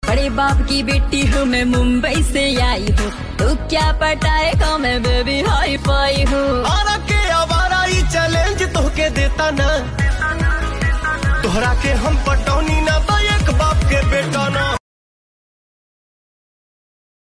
बड़े बाप की बेटी हूँ मैं, मुंबई से आई हूँ। तू क्या पटाएगा, मैं बेबी हाई फाई हूँ। आरा के आवारा ही चैलेंज तोहके देता ना, तोहरा के हम पटौनी ना